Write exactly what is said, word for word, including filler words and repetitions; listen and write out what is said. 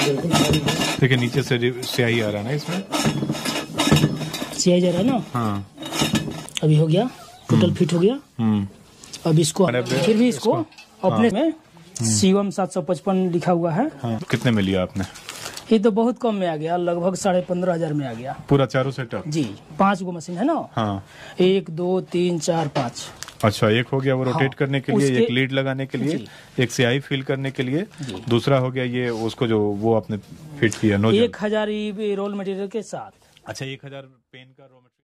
देखिए नीचे से स्याही आ रहा है ना इसमें, स्याही जा रहा है ना। हाँ अभी हो गया, टोटल फिट हो गया। अब इसको फिर भी इसको अपने हाँ। में शिवम सात सौ पचपन लिखा हुआ है। हाँ। कितने में लिया आपने? ये तो बहुत कम में आ गया, लगभग साढ़े पंद्रह हजार में आ गया पूरा चारों सेटअप जी। पांच गो मशीन है ना। हाँ। एक दो तीन चार पाँच। अच्छा, एक हो गया वो रोटेट हाँ, करने के लिए, उसके... एक लीड लगाने के लिए, एक स्याही फिल करने के लिए, दूसरा हो गया ये उसको जो वो आपने फिट किया नोजल। एक हजार रोल मटेरियल के साथ। अच्छा, एक हजार पेन का